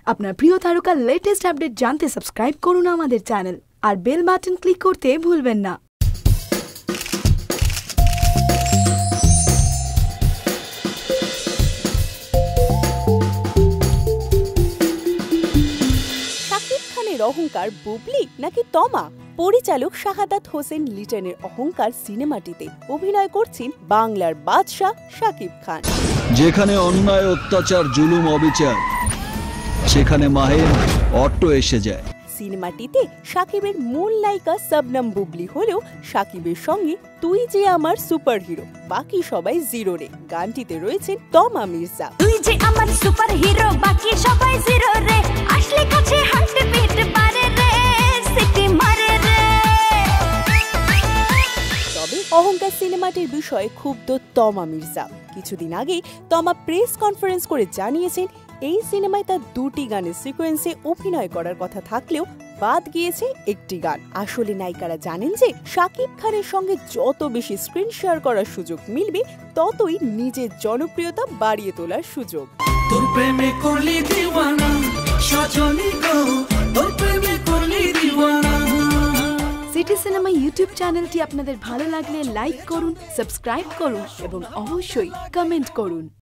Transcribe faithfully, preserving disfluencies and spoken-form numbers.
আপনার প্রিয় তারকার লেটেস্ট আপডেট জানতে সাবস্ক্রাইব করুন আমাদের চ্যানেল আর বেল বাটন ক্লিক করতে ভুলবেন না। শাকিব খানের অহংকার বুবলি নাকি তমা? পরিচালক শাহাদাত হোসেন লিটনের অহংকার সিনেমাটিতে অভিনয় করছেন বাংলার বাদশা শাকিব খান। যেখানে অন্যায়, অত্যাচার, জুলুম, অবিচার, সেখানে মাহির অটো এসে যায়। সিনেমাটিতে শাকিবের মূল নায়িকা শবনম বুবলি হলেও শাকিবের সঙ্গে তুই যে আমার সুপার হিরো, বাকি সবাই জিরো রে গানটিতে রয়েছেন তমা মির্জা। তুই যে আমার সুপার হিরো, বাকি সবাই জিরো রে, আসলে কাছে হাঁটতে পিট পারে রে, সিটি মারে রে। তবে অহংকার সিনেমাটির বিষয়ে ক্ষুব্ধ তমা মির্জা। কিছুদিন আগেই তমা প্রেস কনফারেন্স করে জানিয়েছেন এই সিনেমায় তার দুটি গানের সিকোয়েন্সে অভিনয় করার কথা থাকলেও বাদ গিয়েছে একটি গান। আসলে নায়িকারা জানেন যে শাকিব খানের সঙ্গে যত বেশি স্ক্রিন শেয়ার করার সুযোগ মিলবে ততই নিজের জনপ্রিয়তা বাড়িয়ে তোলার সুযোগ। তোর প্রেমে করলি দিওয়ানা সজনী গো, তোর প্রেমে করলি দিওয়ানা। সিটি সিনেমা ইউটিউব চ্যানেলটি আপনাদের ভালো লাগলে লাইক করুন, সাবস্ক্রাইব করুন এবং অবশ্যই কমেন্ট করুন।